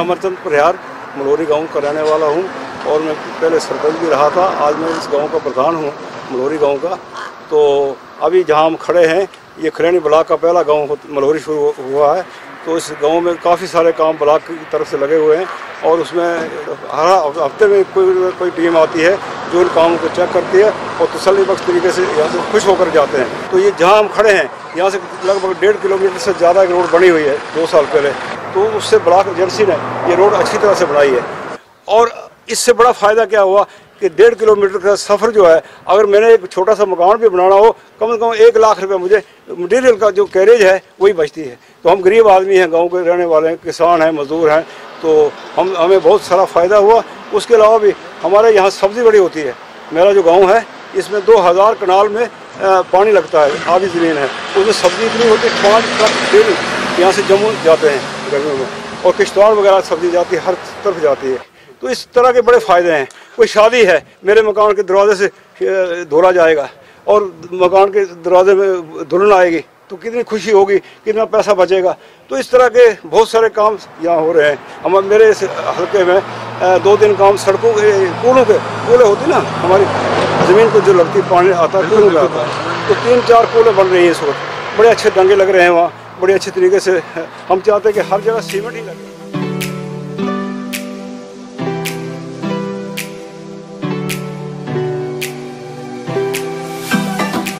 अमरचंद प्रयार मलौरी गांव का रहने वाला हूं और मैं पहले सरपंच भी रहा था। आज मैं इस गांव का प्रधान हूं, मलौरी गांव का। तो अभी जहां हम खड़े हैं, ये खरैनी ब्लॉक का पहला गांव मलौरी शुरू हुआ है। तो इस गांव में काफ़ी सारे काम ब्लॉक की तरफ से लगे हुए हैं और उसमें हर हफ्ते में कोई टीम आती है जो इन कामों को चेक करती है और तसल्ली बख्श तरीके से यहाँ से खुश होकर जाते हैं। तो ये जहाँ हम खड़े हैं, यहाँ से लगभग 1.5 किलोमीटर से ज़्यादा एक रोड बनी हुई है 2 साल पहले। तो उससे ब्लॉक एजेंसी ने ये रोड अच्छी तरह से बनाई है और इससे बड़ा फ़ायदा क्या हुआ कि 1.5 किलोमीटर का सफ़र जो है, अगर मैंने एक छोटा सा मकान भी बनाना हो, कम से कम 1 लाख रुपए मुझे मटीरियल का जो कैरेज है वही बचती है। तो हम गरीब आदमी हैं, गांव के रहने वाले हैं, किसान हैं, मजदूर हैं, तो हमें बहुत सारा फ़ायदा हुआ। उसके अलावा भी हमारे यहाँ सब्ज़ी बड़ी होती है। मेरा जो गाँव है इसमें 2000 कनाल में पानी लगता है, आधी ज़मीन है, उसमें सब्ज़ी इतनी होती है 5 ट्रक डेली यहाँ से जम्मू जाते हैं गर्मियों में, और किश्तवाड़ वगैरह सब्ज़ी जाती है, हर तरफ जाती है। तो इस तरह के बड़े फ़ायदे हैं। कोई शादी है, मेरे मकान के दरवाजे से धोला जाएगा और मकान के दरवाजे में दुल्हन आएगी तो कितनी खुशी होगी, कितना पैसा बचेगा। तो इस तरह के बहुत सारे काम यहाँ हो रहे हैं। मेरे इस हल्के में 2-3 काम सड़कों के, कूले होती ना, हमारी ज़मीन को जो लगती पानी आता है, कूलों में आता है। तो 3-4 कूले बन रही हैं इस वक्त। बड़े अच्छे डंगे लग रहे हैं वहाँ, बड़े अच्छे तरीके से। हम चाहते हैं कि हर जगह सीमेंट ही लगे।